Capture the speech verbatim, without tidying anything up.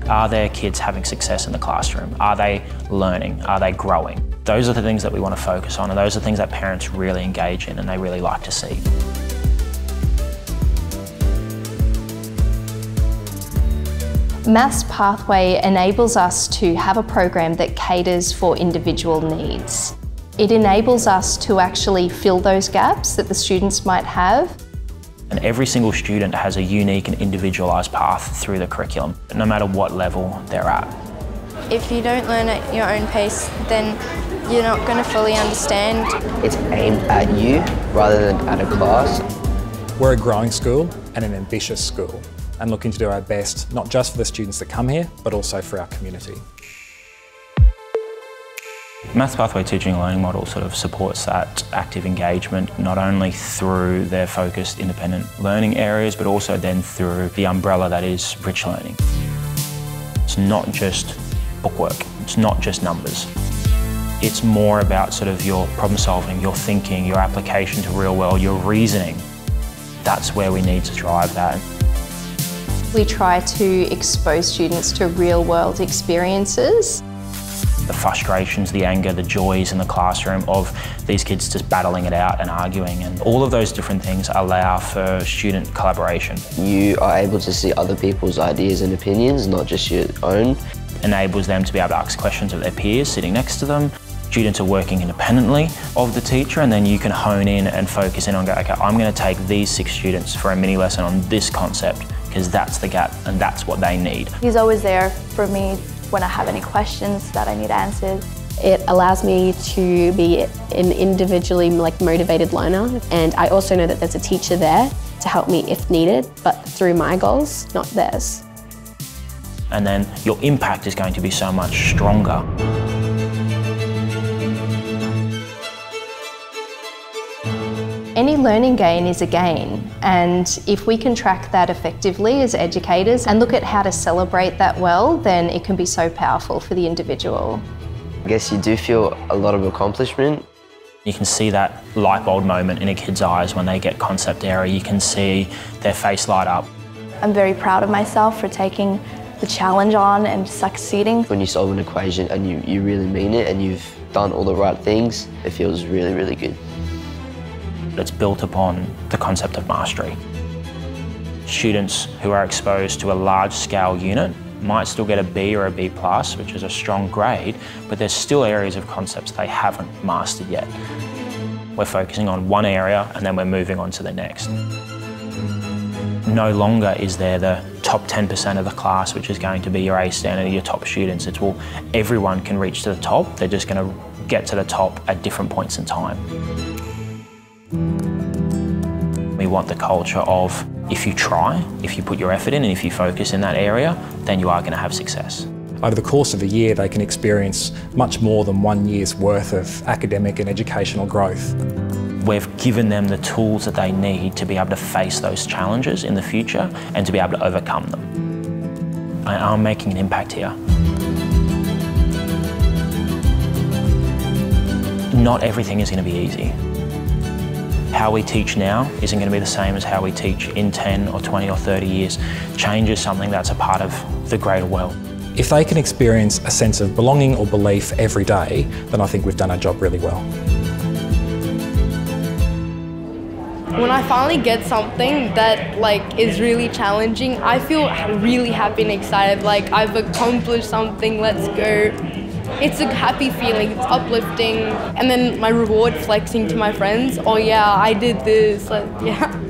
Are their kids having success in the classroom? Are they learning? Are they growing? Those are the things that we want to focus on, and those are things that parents really engage in and they really like to see. Maths Pathway enables us to have a program that caters for individual needs. It enables us to actually fill those gaps that the students might have. And every single student has a unique and individualised path through the curriculum, no matter what level they're at. If you don't learn at your own pace, then you're not going to fully understand. It's aimed at you rather than at a class. We're a growing school and an ambitious school, and looking to do our best, not just for the students that come here, but also for our community. Maths Pathway teaching and learning model sort of supports that active engagement, not only through their focused independent learning areas, but also then through the umbrella that is rich learning. It's not just bookwork, it's not just numbers. It's more about sort of your problem solving, your thinking, your application to real world, your reasoning. That's where we need to drive that. We try to expose students to real world experiences. The frustrations, the anger, the joys in the classroom of these kids just battling it out and arguing, and all of those different things allow for student collaboration. You are able to see other people's ideas and opinions, not just your own. Enables them to be able to ask questions of their peers sitting next to them. Students are working independently of the teacher, and then you can hone in and focus in on, go, okay, I'm going to take these six students for a mini lesson on this concept, because that's the gap and that's what they need. He's always there for me when I have any questions that I need answered. It allows me to be an individually like motivated learner, and I also know that there's a teacher there to help me if needed, but through my goals, not theirs. And then your impact is going to be so much stronger. Any learning gain is a gain, and if we can track that effectively as educators and look at how to celebrate that well, then it can be so powerful for the individual. I guess you do feel a lot of accomplishment. You can see that light bulb moment in a kid's eyes when they get concept error. You can see their face light up. I'm very proud of myself for taking the challenge on and succeeding. When you solve an equation and you, you really mean it and you've done all the right things, it feels really, really good. It's built upon the concept of mastery. Students who are exposed to a large-scale unit might still get a B or a B plus, which is a strong grade, but there's still areas of concepts they haven't mastered yet. We're focusing on one area and then we're moving on to the next. No longer is there the top ten percent of the class, which is going to be your A standard, your top students. It's, well, everyone can reach to the top. They're just going to get to the top at different points in time. We want the culture of, if you try, if you put your effort in and if you focus in that area, then you are going to have success. Over the course of a year, they can experience much more than one year's worth of academic and educational growth. We've given them the tools that they need to be able to face those challenges in the future and to be able to overcome them. I am making an impact here. Not everything is going to be easy. How we teach now isn't going to be the same as how we teach in ten or twenty or thirty years. Change is something that's a part of the greater world. If they can experience a sense of belonging or belief every day, then I think we've done our job really well. When I finally get something that like is really challenging, I feel really happy and excited, like I've accomplished something, let's go. It's a happy feeling, it's uplifting. And then my reward flexing to my friends, oh yeah, I did this, like, yeah.